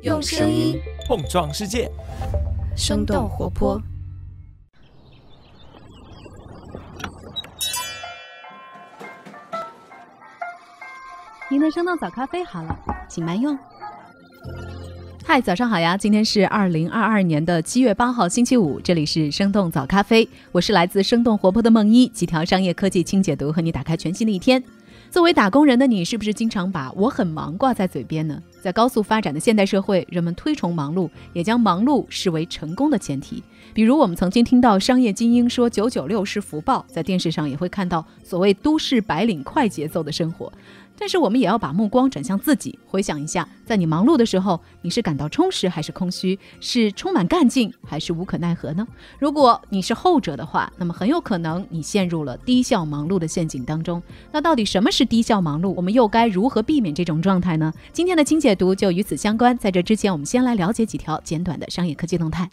用声音碰撞世界， 生动活泼。 您的生动早咖啡好了，请慢用。嗨，早上好呀！今天是2022年的7月8号星期五，这里是生动早咖啡，我是来自生动活泼的梦一，几条商业科技轻解读，和你打开全新的一天。作为打工人的你，是不是经常把我很忙挂在嘴边呢？在高速发展的现代社会，人们推崇忙碌，也将忙碌视为成功的前提。比如我们曾经听到商业精英说996是福报，在电视上也会看到所谓都市白领快节奏的生活。但是我们也要把目光转向自己，回想一下，在你忙碌的时候，你是感到充实还是空虚？是充满干劲还是无可奈何呢？如果你是后者的话，那么很有可能你陷入了低效忙碌的陷阱当中。那到底什么是低效忙碌？我们又该如何避免这种状态呢？今天的轻解读就与此相关。在这之前，我们先来了解几条简短的商业科技动态。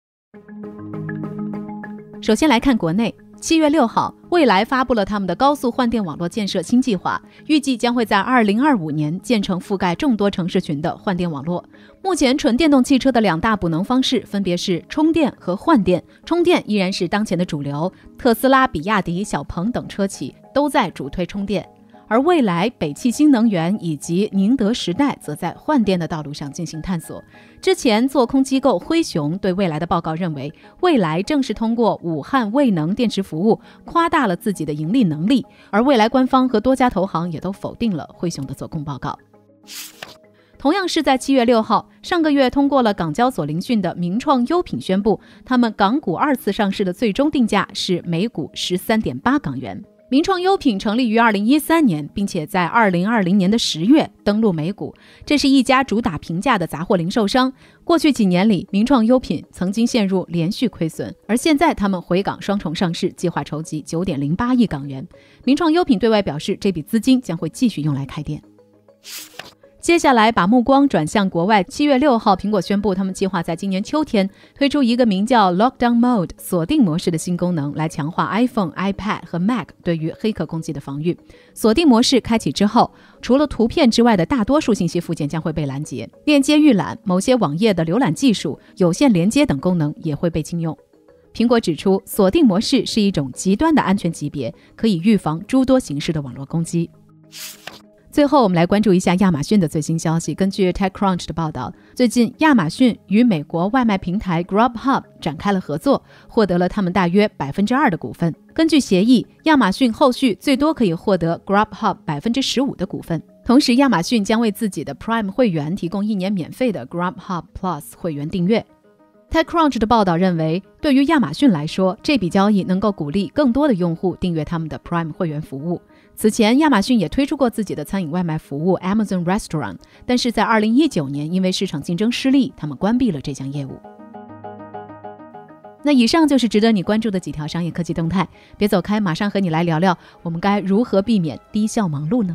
首先来看国内。7月6号，蔚来发布了他们的高速换电网络建设新计划，预计将会在2025年建成覆盖众多城市群的换电网络。目前纯电动汽车的两大补能方式分别是充电和换电，充电依然是当前的主流，特斯拉、比亚迪、小鹏等车企都在主推充电。而蔚来、北汽新能源以及宁德时代则在换电的道路上进行探索。之前做空机构灰熊对蔚来的报告认为，蔚来正是通过武汉卫能电池服务夸大了自己的盈利能力，而蔚来官方和多家投行也都否定了灰熊的做空报告。同样是在7月6号，上个月通过了港交所聆讯的名创优品宣布，他们港股2次上市的最终定价是每股13.8港元。名创优品成立于2013年，并且在2020年的10月登陆美股。这是一家主打平价的杂货零售商。过去几年里，名创优品曾经陷入连续亏损，而现在他们回港双重上市，计划筹集9.08亿港元。名创优品对外表示，这笔资金将会继续用来开店。接下来把目光转向国外。7月6号，苹果宣布他们计划在今年秋天推出一个名叫 Lockdown Mode 锁定模式的新功能，来强化 iPhone、iPad 和 Mac 对于黑客攻击的防御。锁定模式开启之后，除了图片之外的大多数信息附件将会被拦截，链接预览、某些网页的浏览技术、有线连接等功能也会被禁用。苹果指出，锁定模式是一种极端的安全级别，可以预防诸多形式的网络攻击。最后我们来关注一下亚马逊的最新消息。根据 TechCrunch 的报道，最近亚马逊与美国外卖平台 Grubhub 展开了合作，获得了他们大约 2% 的股份。根据协议，亚马逊后续最多可以获得 Grubhub 15% 的股份。同时，亚马逊将为自己的 Prime 会员提供1年免费的 Grubhub Plus 会员订阅。TechCrunch 的报道认为，对于亚马逊来说，这笔交易能够鼓励更多的用户订阅他们的 Prime 会员服务。此前，亚马逊也推出过自己的餐饮外卖服务 Amazon Restaurant， 但是在2019年因为市场竞争失利，他们关闭了这项业务。那以上就是值得你关注的几条商业科技动态，别走开，马上和你来聊聊我们该如何避免低效忙碌呢？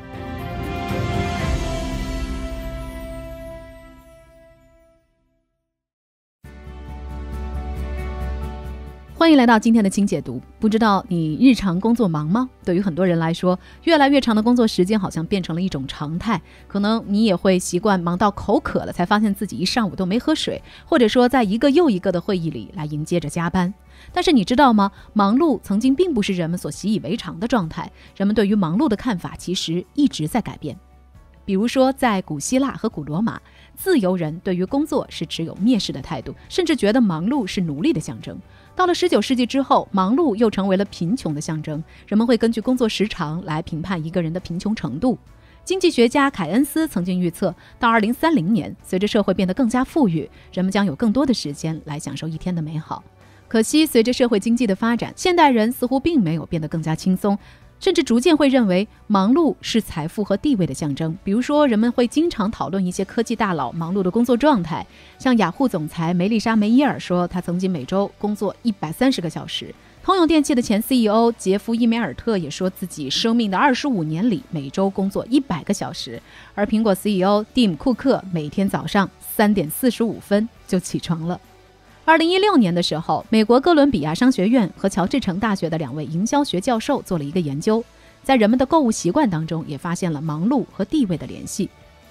欢迎来到今天的轻解读。不知道你日常工作忙吗？对于很多人来说，越来越长的工作时间好像变成了一种常态。可能你也会习惯忙到口渴了才发现自己一上午都没喝水，或者说在一个又一个的会议里来迎接着加班。但是你知道吗？忙碌曾经并不是人们所习以为常的状态，人们对于忙碌的看法其实一直在改变。比如说在古希腊和古罗马，自由人对于工作是持有蔑视的态度，甚至觉得忙碌是奴隶的象征。到了19世纪之后，忙碌又成为了贫穷的象征，人们会根据工作时长来评判一个人的贫穷程度。经济学家凯恩斯曾经预测，到2030年，随着社会变得更加富裕，人们将有更多的时间来享受一天的美好。可惜，随着社会经济的发展，现代人似乎并没有变得更加轻松，甚至逐渐会认为忙碌是财富和地位的象征。比如说，人们会经常讨论一些科技大佬忙碌的工作状态，像雅虎总裁梅丽莎·梅耶尔说，他曾经每周工作130个小时。通用电气的前 CEO 杰夫·伊梅尔特也说自己生命的25年里每周工作100个小时。而苹果 CEO 蒂姆·库克每天早上3点45分就起床了。2016年的时候，美国哥伦比亚商学院和乔治城大学的2位营销学教授做了一个研究，在人们的购物习惯当中也发现了忙碌和地位的联系。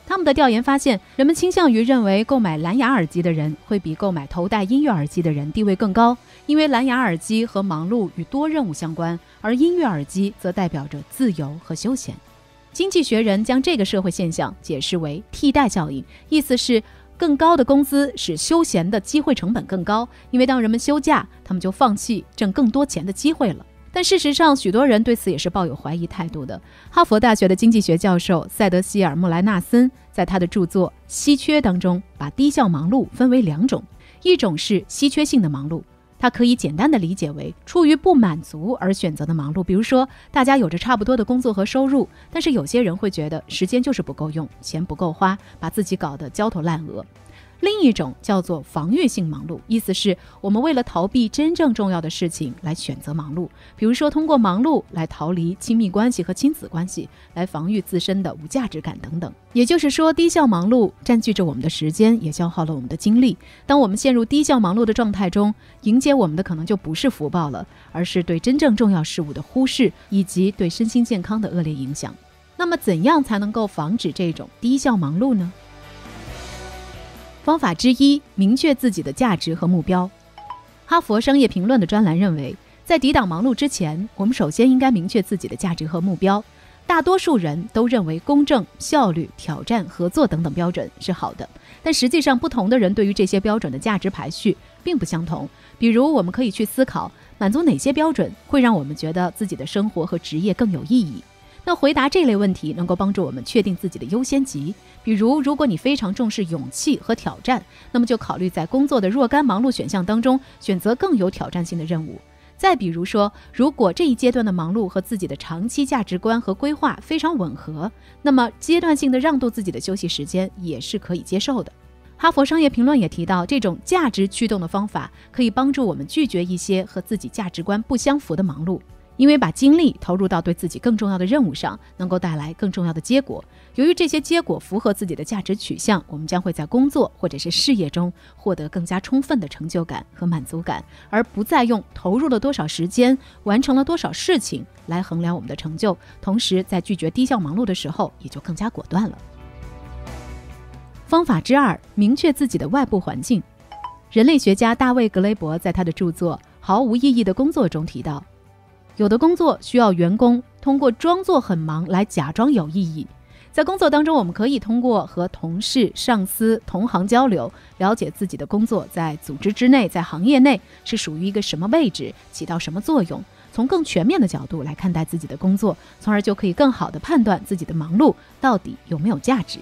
他们的调研发现，人们倾向于认为购买蓝牙耳机的人会比购买头戴音乐耳机的人地位更高，因为蓝牙耳机和忙碌与多任务相关，而音乐耳机则代表着自由和休闲。经济学人将这个社会现象解释为替代效应，意思是更高的工资使休闲的机会成本更高，因为当人们休假，他们就放弃挣更多钱的机会了。但事实上，许多人对此也是抱有怀疑态度的。哈佛大学的经济学教授塞德希尔·穆莱纳森在他的著作《稀缺》当中，把低效忙碌分为2种，一种是稀缺性的忙碌，它可以简单的理解为出于不满足而选择的忙碌，比如说大家有着差不多的工作和收入，但是有些人会觉得时间就是不够用，钱不够花，把自己搞得焦头烂额。另一种叫做防御性忙碌，意思是我们为了逃避真正重要的事情来选择忙碌，比如说通过忙碌来逃离亲密关系和亲子关系，来防御自身的无价值感等等。也就是说，低效忙碌占据着我们的时间，也消耗了我们的精力。当我们陷入低效忙碌的状态中，迎接我们的可能就不是福报了，而是对真正重要事物的忽视，以及对身心健康的恶劣影响。那么怎样才能够防止这种低效忙碌呢？方法之一，明确自己的价值和目标。哈佛商业评论的专栏认为，在抵挡忙碌之前，我们首先应该明确自己的价值和目标。大多数人都认为公正、效率、挑战、合作等等标准是好的，但实际上不同的人对于这些标准的价值排序并不相同。比如我们可以去思考，满足哪些标准会让我们觉得自己的生活和职业更有意义。那回答这类问题能够帮助我们确定自己的优先级。比如，如果你非常重视勇气和挑战，那么就考虑在工作的若干忙碌选项当中选择更有挑战性的任务。再比如说，如果这一阶段的忙碌和自己的长期价值观和规划非常吻合，那么阶段性的让渡自己的休息时间也是可以接受的。哈佛商业评论也提到，这种价值驱动的方法可以帮助我们拒绝一些和自己价值观不相符的忙碌，因为把精力投入到对自己更重要的任务上，能够带来更重要的结果。由于这些结果符合自己的价值取向，我们将会在工作或者是事业中获得更加充分的成就感和满足感，而不再用投入了多少时间、完成了多少事情来衡量我们的成就。同时，在拒绝低效忙碌的时候，也就更加果断了。方法之2，明确自己的外部环境。人类学家大卫·格雷伯在他的著作《毫无意义的工作》中提到，有的工作需要员工通过装作很忙来假装有意义。在工作当中，我们可以通过和同事、上司、同行交流，了解自己的工作在组织之内、在行业内是属于一个什么位置，起到什么作用，从更全面的角度来看待自己的工作，从而就可以更好地判断自己的忙碌到底有没有价值。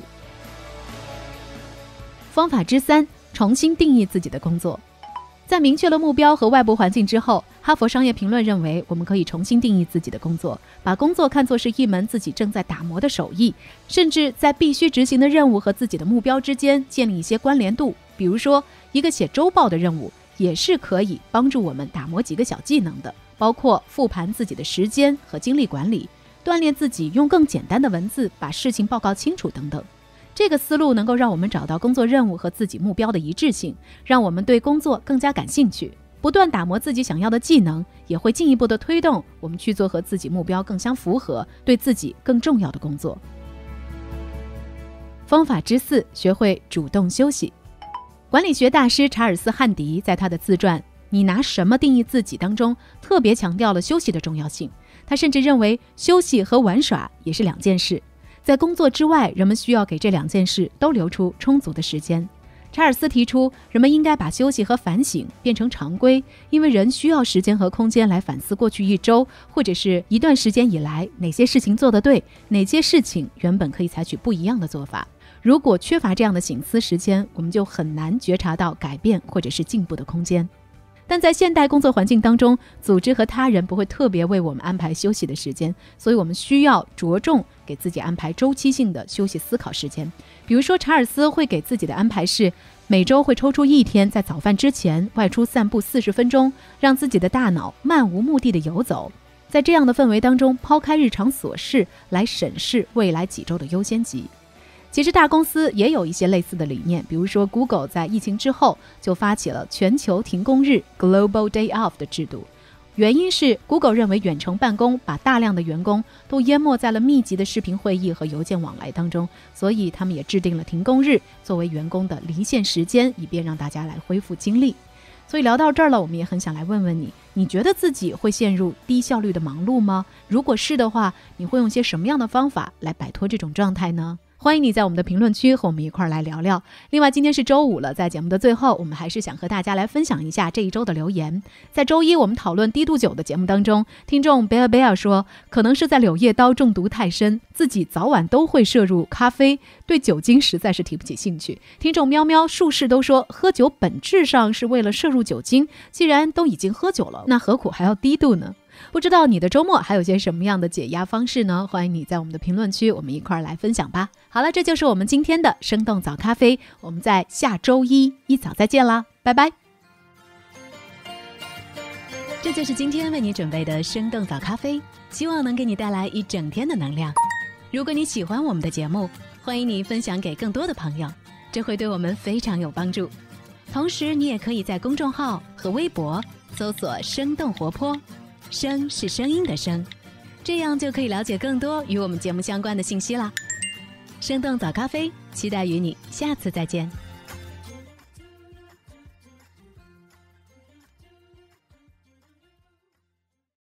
方法之3，重新定义自己的工作。在明确了目标和外部环境之后，哈佛商业评论认为，我们可以重新定义自己的工作，把工作看作是一门自己正在打磨的手艺，甚至在必须执行的任务和自己的目标之间建立一些关联度。比如说，一个写周报的任务也是可以帮助我们打磨几个小技能的，包括复盘自己的时间和精力管理，锻炼自己用更简单的文字把事情报告清楚等等。这个思路能够让我们找到工作任务和自己目标的一致性，让我们对工作更加感兴趣。不断打磨自己想要的技能，也会进一步的推动我们去做和自己目标更相符合、对自己更重要的工作。方法之4，学会主动休息。管理学大师查尔斯·汉迪在他的自传《你拿什么定义自己》当中特别强调了休息的重要性。他甚至认为休息和玩耍也是2件事，在工作之外，人们需要给这2件事都留出充足的时间。查尔斯提出，人们应该把休息和反省变成常规，因为人需要时间和空间来反思过去1周或者是一段时间以来哪些事情做得对，哪些事情原本可以采取不一样的做法。如果缺乏这样的省思时间，我们就很难觉察到改变或者是进步的空间。但在现代工作环境当中，组织和他人不会特别为我们安排休息的时间，所以我们需要着重给自己安排周期性的休息思考时间。比如说，查尔斯会给自己的安排是每周会抽出1天在早饭之前外出散步40分钟，让自己的大脑漫无目的的游走，在这样的氛围当中抛开日常琐事来审视未来几周的优先级。其实大公司也有一些类似的理念，比如说 Google 在疫情之后就发起了全球停工日 Global Day Off 的制度。 原因是 Google 认为远程办公把大量的员工都淹没在了密集的视频会议和邮件往来当中，所以他们也制定了停工日作为员工的离线时间，以便让大家来恢复精力。所以聊到这儿了，我们也很想来问问你，你觉得自己会陷入低效率的忙碌吗？如果是的话，你会用些什么样的方法来摆脱这种状态呢？欢迎你在我们的评论区和我们一块儿来聊聊。另外今天是周五了，在节目的最后，我们还是想和大家来分享一下这一周的留言。在周一我们讨论低度酒的节目当中，听众贝尔贝尔说，可能是在柳叶刀中毒太深，自己早晚都会摄入咖啡，对酒精实在是提不起兴趣。听众喵喵术士都说，喝酒本质上是为了摄入酒精，既然都已经喝酒了，那何苦还要低度呢？不知道你的周末还有些什么样的解压方式呢？欢迎你在我们的评论区，我们一块儿来分享吧。好了，这就是我们今天的生动早咖啡，我们在下周一早再见啦，拜拜。这就是今天为你准备的生动早咖啡，希望能给你带来一整天的能量。如果你喜欢我们的节目，欢迎你分享给更多的朋友，这会对我们非常有帮助。同时你也可以在公众号和微博搜索生动活泼，声是声音的声，这样就可以了解更多与我们节目相关的信息啦。生动早咖啡，期待与你下次再见。